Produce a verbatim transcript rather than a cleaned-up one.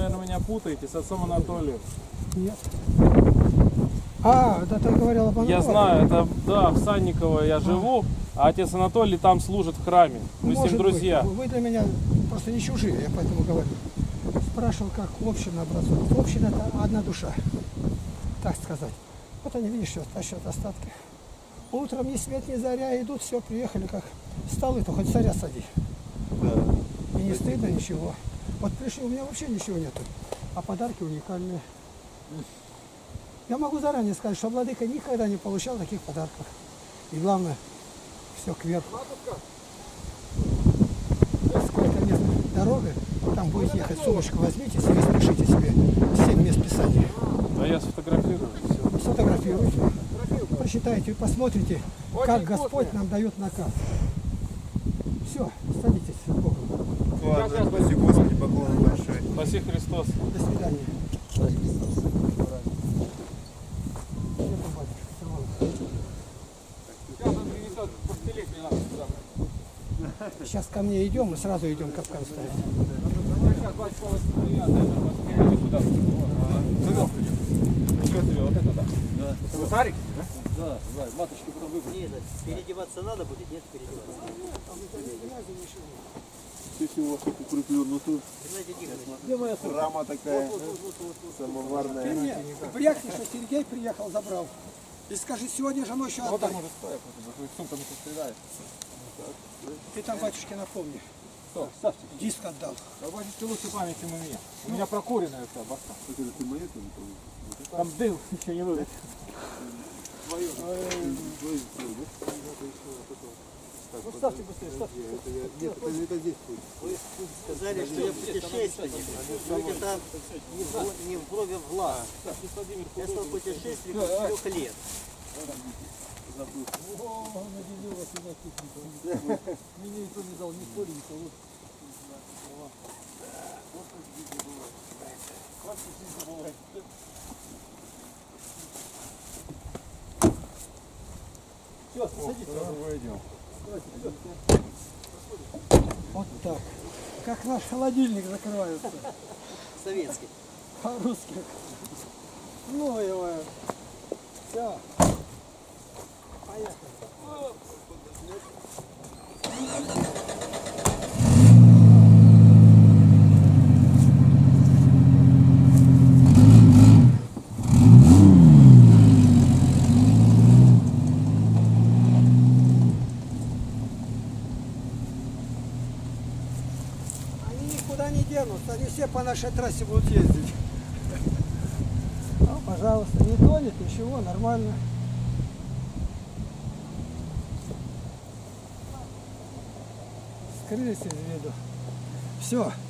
наверное, меня путаете с отцом Анатолием. Нет. А, да ты говорил об Анатолии. Я знаю, это, да, в Санниково я живу, а отец Анатолий там служит в храме. Мы Может с ним друзья. Быть. Вы для меня просто не чужие, я поэтому говорю. Спрашивал, как община образуется. Община — это одна душа, так сказать. Вот они, видишь, вот тащат остатки. Утром ни свет, ни заря идут, все, приехали, как столы-то хоть царя сади. Да. И не стыдно ничего. Вот пришли, у меня вообще ничего нету, а подарки уникальные. Я могу заранее сказать, что владыка никогда не получал таких подарков. И главное, все кверху. Сколько мест дорога, там будете ехать, сумочку возьмите себе, спешите себе семь мест писания. А я сфотографирую. Все. Сфотографируйте, посчитайте и посмотрите, как Господь нам дает наказ. Все, садитесь с Богом. Ладно, спасибо, Господи, поклон большой. Спаси Христос. До свидания. Сейчас ко мне идем, мы сразу идем капкан ставить. Это вы Сарик? Да, да, матушки потом выбрали. Нет, переодеваться надо будет, нет, переодеваться. Все у вас как укрепленную. Где моя рама такая, самоварная. Ты мне брякни, что Сергей приехал, забрал. И скажи, сегодня же ночью отдай. Вот так может стоять, потому что сумка не стреляет. Ты там батюшке напомни. Что? Ставьте. Диск отдал. Да батюшки лучше память, чем у меня. У меня прокуренная вся башка. Ты моя там? Там дым еще не вылез. Твою. Ну ставьте быстрее, ставьте. Нет, это здесь будет. Вы сказали, что я путешественник. Люди там не в, не в брови в глаз. Я стал путешественником с трех лет. О, наделил вас и на кухне. Мне никто не дал ни соли, ни солод. Все, садитесь. Вот так. Как наш холодильник закрывается. Советский. По-русски. Ну его. Все. Поехали. Они никуда не денутся, они все по нашей трассе будут ездить. Ну, пожалуйста, не тонет, ничего, нормально. Скрылись из виду. Все.